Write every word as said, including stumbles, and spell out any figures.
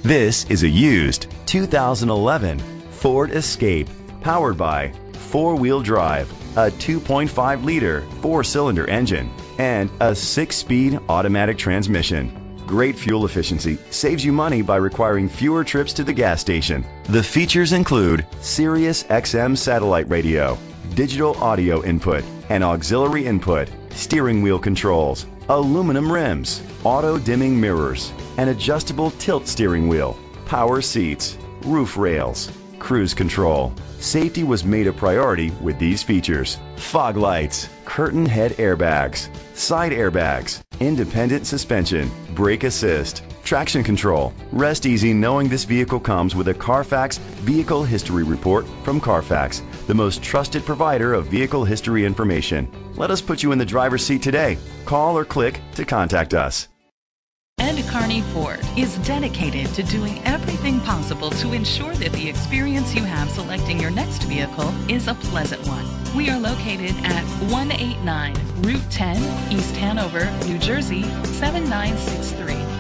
This is a used two thousand eleven Ford Escape, powered by four-wheel drive, a two point five liter four-cylinder engine, and a six-speed automatic transmission. Great fuel efficiency saves you money by requiring fewer trips to the gas station. The features include Sirius X M satellite radio, digital audio input and auxiliary input, steering wheel controls, aluminum rims, auto-dimming mirrors, an adjustable tilt steering wheel, power seats, roof rails, cruise control. Safety was made a priority with these features: fog lights, curtain head airbags, side airbags, independent suspension, brake assist, traction control. Rest easy knowing this vehicle comes with a Carfax Vehicle History Report from Carfax, the most trusted provider of vehicle history information. Let us put you in the driver's seat today. Call or click to contact us. Ed Carney Ford is dedicated to doing everything possible to ensure that the experience you have selecting your next vehicle is a pleasant one. We are located at one eighty-nine Route ten, East Hanover, New Jersey, seven nine six three.